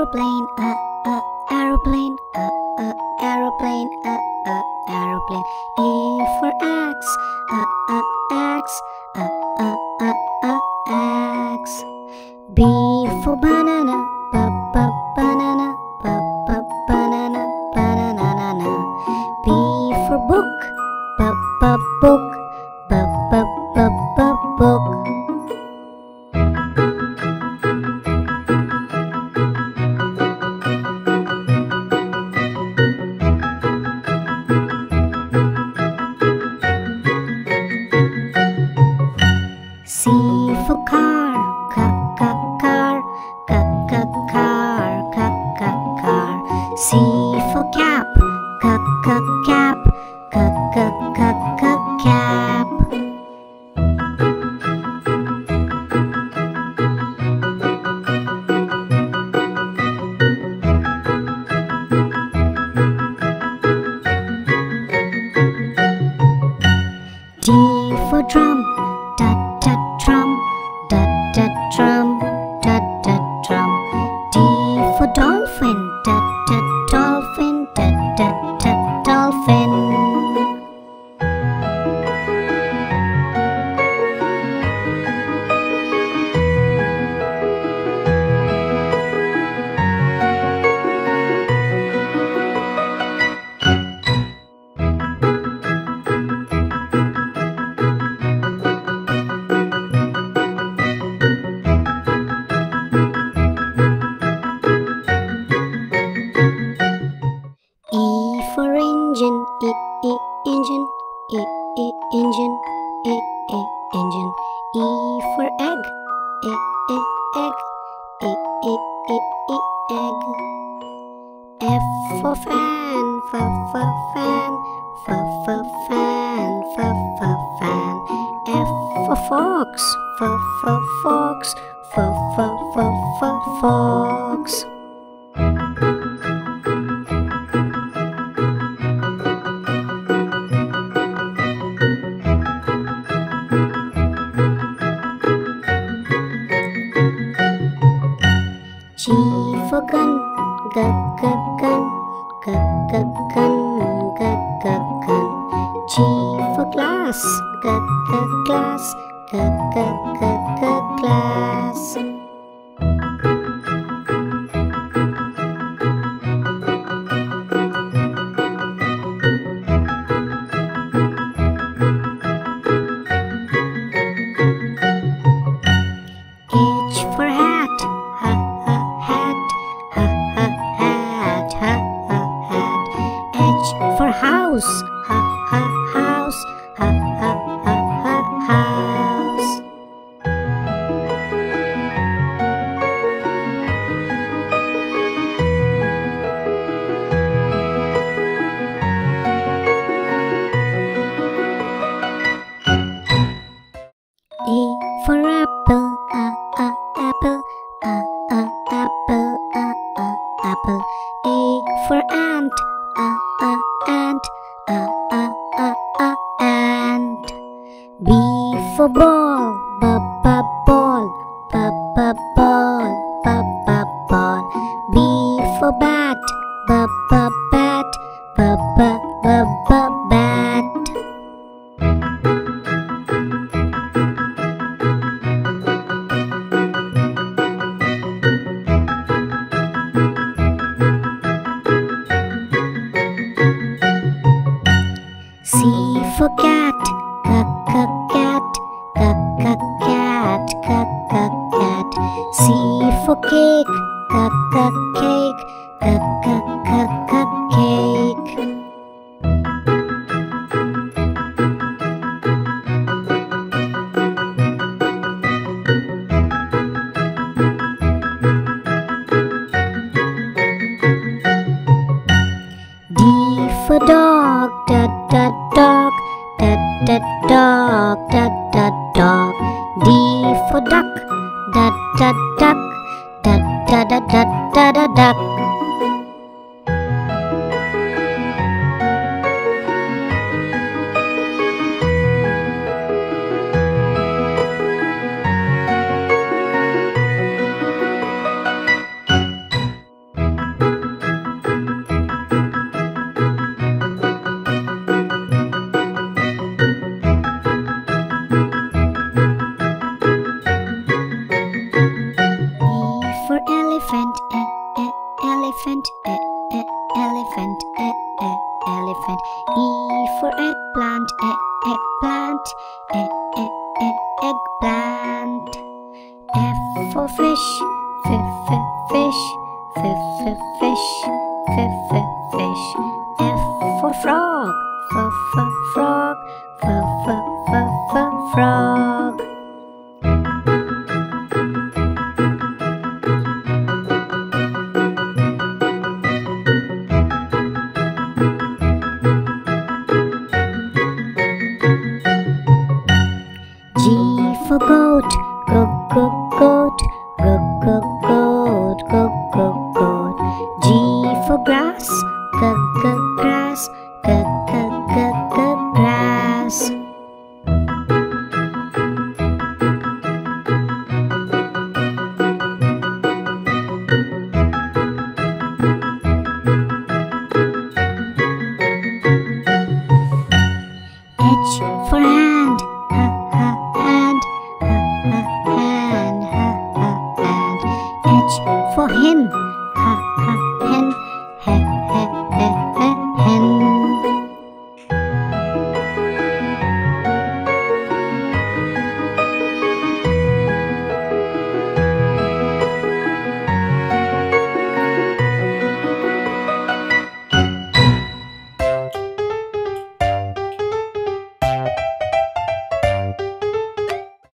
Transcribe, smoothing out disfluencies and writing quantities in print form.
aeroplane, aeroplane, aeroplane, aeroplane. A for X, X, X. B for banana, banana, banana, banana. B for book, book, book. C for car, car, car. C for cap, cap, cap. D for drum, drum, drum, drum. D for dolphin, dolphin, dolphin. E for engine, engine, engine, engine. E for egg, egg, egg. F for fan, fan, fan. F for fox, fox, fox. G for gun, gun. G for glass, glass. H for hat, hat. H for house, house. A for apple, apple, apple. A for ant, ant. B for ball, ball. B for bat, bat. C for cat, cat. C for cake, cake. D for dog, dog. D for duck, duck. frog. G for goat, go go goat, go go goat, go go goat. G for grass, go go grass, go go go go grass. H for hat,